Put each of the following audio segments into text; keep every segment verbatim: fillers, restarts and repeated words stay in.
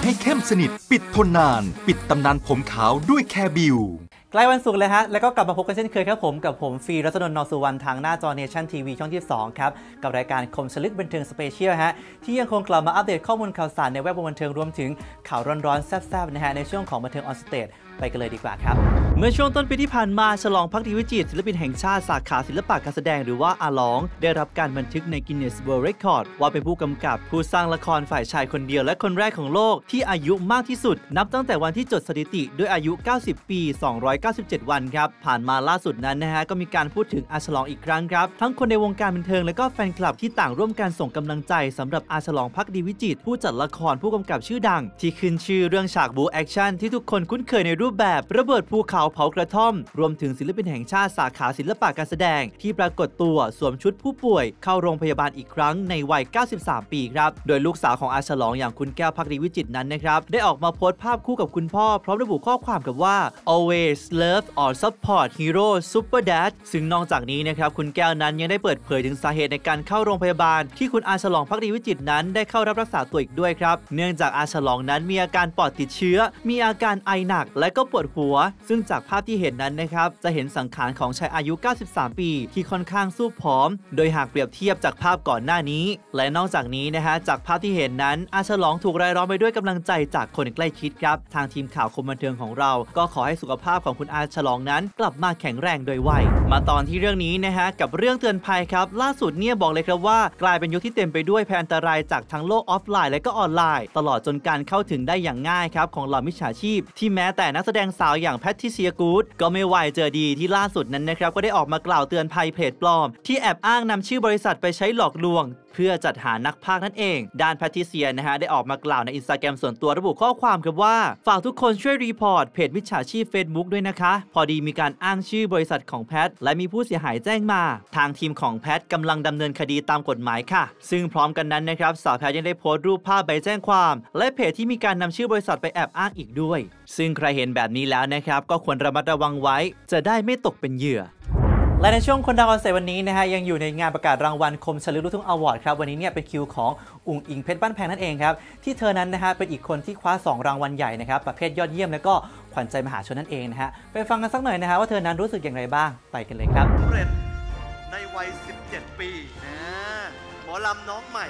ให้เข้มสนิทปิดทนนานปิดตำนานผมขาวด้วยแคบิวใกล้วันศุกร์เลยฮะแล้วก็กลับมาพบกันเช่นเคยครับผมกับผมฟรีรัตนนท์ นสุวรรณทางหน้าจอ Nation ที วี ช่องที่สองครับกับรายการคมชลึกบันเทิงสเปเชียลฮะที่ยังคงกลับมาอัปเดตข้อมูลข่าวสารในแวดวงบันเทิงรวมถึงข่าวร้อนๆแซ่บๆนะฮะในช่วงของบันเทิงออนสเตจไปกันเลยดีกว่าครับเมื่อช่วงต้นปีที่ผ่านมาฉลองภักดีวิจิตรศิลปินแห่งชาติสาขาศิลปะการแสดงหรือว่าอาหลองได้รับการบันทึกใน Guinness World Record ว่าเป็นผู้กำกับผู้สร้างละครฝ่ายชายคนเดียวและคนแรกของโลกที่อายุมากที่สุดนับตั้งแต่วันที่จดสถิติด้วยอายุเก้าสิบปีสองร้อยเก้าสิบเจ็ดวันครับผ่านมาล่าสุดนั้นนะฮะก็มีการพูดถึงอาฉลองอีกครั้งครับทั้งคนในวงการบันเทิงและก็แฟนคลับที่ต่างร่วมกันส่งกำลังใจสำหรับอาฉลองภักดีวิจิตรผู้จัดละครผู้กำกับชื่อดังที่ขึ้นชื่อเรื่องฉากบู๊แอคชั่นที่ทุกคนคุ้นเคยในรูปแบบระเบิดภูเขาเผากระท่อมรวมถึงศิลปินแห่งชาติสาขาศิลปะการแสดงที่ปรากฏตัวสวมชุดผู้ป่วยเข้าโรงพยาบาลอีกครั้งในวัยเก้าสิบสามปีครับโดยลูกสาวของอาฉลองอย่างคุณแก้วภักดีวิจิตรนั้นนะครับได้ออกมาโพสต์ภาพคู่กับคุณพ่อพร้อมระบุข้อความกับว่า always love or support hero super dad ซึ่งนอกจากนี้นะครับคุณแก้วนั้นยังได้เปิดเผยถึงสาเหตุในการเข้าโรงพยาบาลที่คุณอาฉลองภักดีวิจิตรนั้นได้เข้ารับรักษาตัวอีกด้วยครับเนื่องจากอาฉลองนั้นมีอาการปอดติดเชื้อมีอาการไอหนักและก็ปวดหัวซึ่งจากภาพที่เห็นนั้นนะครับจะเห็นสังขารของชายอายุเก้าสิบสามปีที่ค่อนข้างสู้ผอมโดยหากเปรียบเทียบจากภาพก่อนหน้านี้และนอกจากนี้นะฮะจากภาพที่เห็นนั้นอาฉลองถูกรายล้อมไปด้วยกำลังใจจากคนใกล้ชิดครับทางทีมข่าวคมบันเทิงของเราก็ขอให้สุขภาพของคุณอาฉลองนั้นกลับมาแข็งแรงโดยไวมาตอนที่เรื่องนี้นะฮะกับเรื่องเตือนภัยครับล่าสุดเนี่ยบอกเลยครับว่ากลายเป็นยุคที่เต็มไปด้วยภัยอันตรายจากทั้งโลกออฟไลน์และก็ออนไลน์ตลอดจนการเข้าถึงได้อย่างง่ายครับของเหล่ามิจฉาชีพที่แม้แต่นักแสดงสาวอย่างแพทริเซียกูดก็ไม่ไหวเจอดีที่ล่าสุดนั้นนะครับก็ได้ออกมากล่าวเตือนภัยเพจปลอมที่แอบอ้างนำชื่อบริษัทไปใช้หลอกลวงเพื่อจัดหานักพากย์นั่นเองด้านแพทริเซียนะฮะได้ออกมากล่าวใน Instagram ส่วนตัวระบุข้อความครับว่าฝากทุกคนช่วยรีพอร์ตเพจมิจฉาชีพ Facebook ด้วยนะคะพอดีมีการอ้างชื่อบริษัทของแพทและมีผู้เสียหายแจ้งมาทางทีมของแพทกำลังดำเนินคดีตามกฎหมายค่ะซึ่งพร้อมกันนั้นนะครับสาวแพทยังได้โพสต์รูปภาพใบแจ้งความและเพจที่มีการนำชื่อบริษัทไปแอบอ้างอีกด้วยซึ่งใครเห็นแบบนี้แล้วนะครับก็ควรระมัดระวังไว้จะได้ไม่ตกเป็นเหยื่อและในช่วงคนดังออนเซวันนี้นะฮะยังอยู่ในงานประกาศรางวัลคมชลึกลูกทุ่งอวอร์ดครับวันนี้เนี่ยเป็นคิวของอุ๋งอิงเพชรบ้านแพงนั่นเองครับที่เธอนั้นนะฮะเป็นอีกคนที่คว้าสองรางวัลใหญ่นะครับประเภทยอดเยี่ยมและก็ขวัญใจมหาชนนั่นเองนะฮะไปฟังกันสักหน่อยนะฮะว่าเธอนั้นรู้สึกอย่างไรบ้างไปกันเลยครับเรศในวัยสิบเจ็ดปีนะหมอลำน้องใหม่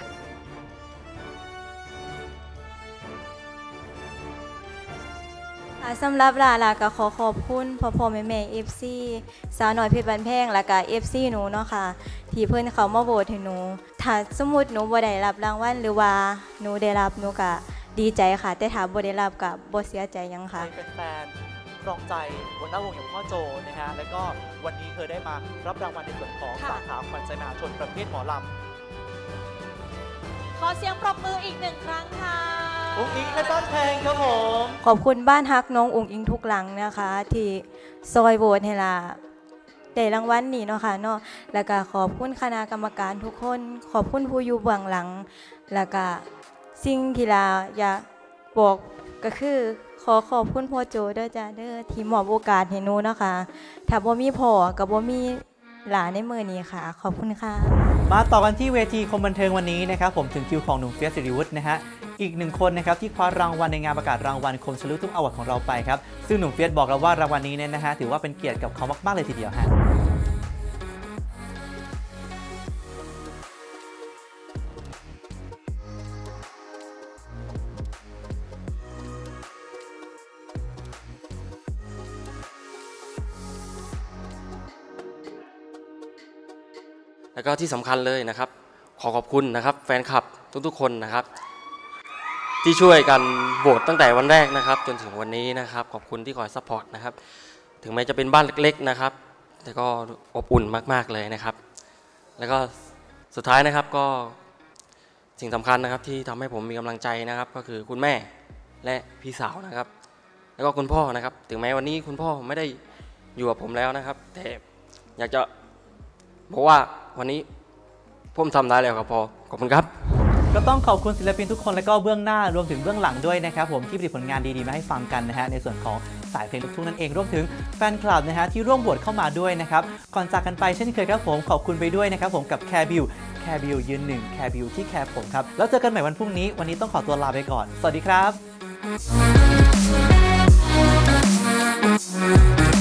สำหรับลาลาก็ขอขอบคุณพ่อพ่อแม่แม่เอฟซีสาวหน่อยเพชรบ้านแพงและก็เอฟซีหนูเนาะค่ะที่เพิ่นเขามาโหวตให้หนูถ้าสมมุติหนูบ่ได้รับรางวัลหรือว่าหนูได้รับหนูก็ดีใจค่ะแต่ถ้าบ่ได้รับก็บ่เสียใจยังค่ะเป็นแฟนรองใจหัวหน้าวงอย่างพ่อโจนะฮะแล้วก็วันนี้เธอได้มารับรางวัลในส่วนของสาขาขวัญใจมหาชนประเภทหมอลำขอเสียงปรบมืออีกหนึ่งครั้งค่ะอุ๋งอิงเพชรบ้านแพงครับผมขอบคุณบ้านฮักน้องอุ๋งอิงทุกหลังนะคะที่ซอยโหวตให้ล่ะได้รางวัลนี้เนาะค่ะเนาะแล้วก็ขอบคุณคณะกรรมการทุกคนขอบคุณผู้อยู่เบื้องหลังแล้วก็สิ่งที่ลาอยากบอกก็คือขอขอบคุณพ่อโจเด้อจ้าเด้อที่มอบโอกาสให้หนูเนาะค่ะถ้าบ่มีพ่อกับบ่มีหลานในมือนี้ค่ะขอบคุณค่ะมาต่อกันที่เวทีคมบันเทิงวันนี้นะครับผมถึงคิวของหนุ่มเฟียสศิริวุฒินะฮะอีกหนึ่งคนนะครับที่คว้ารางวัลในงานประกาศรางวัลคมชลึกทุกอวอร์ดของเราไปครับซึ่งหนุ่มเฟียสบอกแล้วว่ารางวัลนี้เนี่ยนะฮะถือว่าเป็นเกียรติกับเขามากๆเลยทีเดียวฮะแล้วก็ที่สำคัญเลยนะครับขอขอบคุณนะครับแฟนคลับทุกๆคนนะครับที่ช่วยกันโหวตตั้งแต่วันแรกนะครับจนถึงวันนี้นะครับขอบคุณที่คอยซัพพอร์ตนะครับถึงแม้จะเป็นบ้านเล็กๆนะครับแต่ก็อบอุ่นมากๆเลยนะครับแล้วก็สุดท้ายนะครับก็สิ่งสำคัญนะครับที่ทำให้ผมมีกำลังใจนะครับก็คือคุณแม่และพี่สาวนะครับแล้วก็คุณพ่อนะครับถึงแม้วันนี้คุณพ่อไม่ได้อยู่กับผมแล้วนะครับแต่อยากจะบอกว่าวันนี้ผมทำได้แล้วครับพอขอบคุณครับก็ต้องขอบคุณศิลปินทุกคนและก็เบื้องหน้ารวมถึงเบื้องหลังด้วยนะครับผมที่ผลิตผลงานดีๆมาให้ฟังกันนะฮะในส่วนของสายเพลงลูกทุ่งนั่นเองรวมถึงแฟนคลับนะฮะที่ร่วมโหวตเข้ามาด้วยนะครับก่อนจากกันไปเช่นเคยครับผมขอบคุณไปด้วยนะครับผมกับแคร์บิวแคร์บิวยืนหนึ่งแคร์บิวที่แคร์ผมครับแล้วเจอกันใหม่วันพรุ่งนี้วันนี้ต้องขอตัวลาไปก่อนสวัสดีครับ We'll be right back.